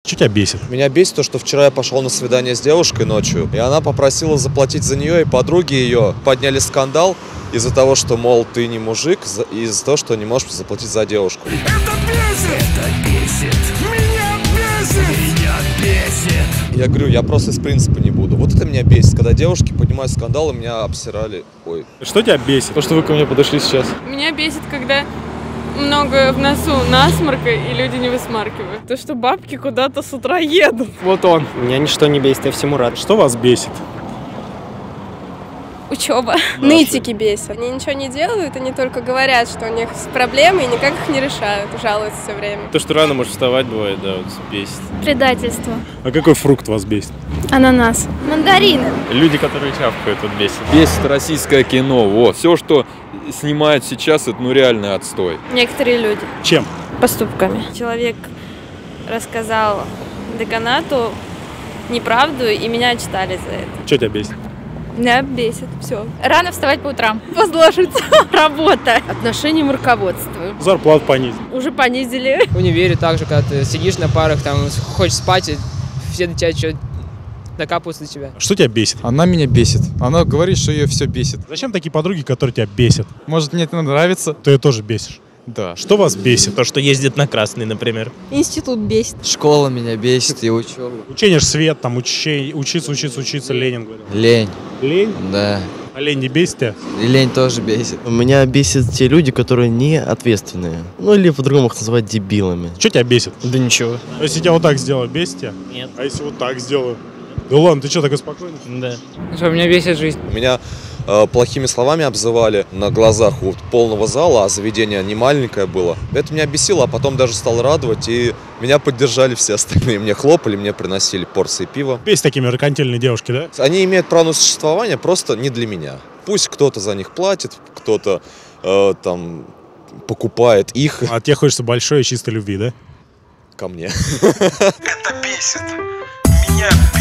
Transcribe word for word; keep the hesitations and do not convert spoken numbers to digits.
Что тебя бесит? Меня бесит то, что вчера я пошел на свидание с девушкой ночью, и она попросила заплатить за нее, и подруги ее подняли скандал из-за того, что, мол, ты не мужик, и из-за того, что не можешь заплатить за девушку. Это бесит! Это бесит! Меня бесит! Меня бесит! Я говорю, я просто из принципа не буду. Вот это меня бесит, когда девушки поднимают скандал, и меня обсирали. Ой. Что тебя бесит? То, что вы ко мне подошли сейчас. Меня бесит, когда много в носу насморка и люди не высмаркивают. То, что бабки куда-то с утра едут. Вот он. Меня ничто не бесит, я всему рад. Что вас бесит? Учеба. Нытики бесят. Они ничего не делают, они только говорят, что у них проблемы и никак их не решают, жалуются все время. То, что рано можешь вставать, бывает, да, вот бесит. Предательство. А какой фрукт вас бесит? Ананас. Мандарины. Люди, которые чавкают, вот бесит. Бесит российское кино, вот. Все, что снимают сейчас, это ну реальный отстой. Некоторые люди. Чем? Поступками. Человек рассказал деканату неправду, и меня отчитали за это. Что тебя бесит? Меня бесит все. Рано вставать по утрам. Возложится работа. Отношением руководства. Зарплату понизить. Уже понизили. В универе также, когда ты сидишь на парах, там хочешь спать, и все на тебя что-то накапываются на тебя. Что тебя бесит? Она меня бесит. Она говорит, что ее все бесит. Зачем такие подруги, которые тебя бесят? Может, мне это нравится? Ты ее тоже бесишь. Да. Что вас бесит? То, что ездит на красный, например. Институт бесит. Школа меня бесит и учеба. Учение ж свет, там учи, учиться, учиться, учиться, Ленин говорил. Лень. Лень? Да. А лень не бесит тебя? И лень тоже бесит. Меня бесит те люди, которые не ответственные. Ну или по-другому их называть дебилами. Что тебя бесит? Да ничего. А если я вот так сделаю, бесит тебя? Нет. А если вот так сделаю? Да ладно, ты что, такой спокойный? Да. Что, меня бесит жизнь. Меня э, плохими словами обзывали на глазах у полного зала, а заведение не маленькое было. Это меня бесило, а потом даже стало радовать, и меня поддержали все остальные. Мне хлопали, мне приносили порции пива. Бесит такие меркантильные девушки, да? Они имеют право на существование, просто не для меня. Пусть кто-то за них платит, кто-то э, там покупает их. А тебе хочется большой и чистой любви, да? Ко мне. Это бесит! Меня бесит!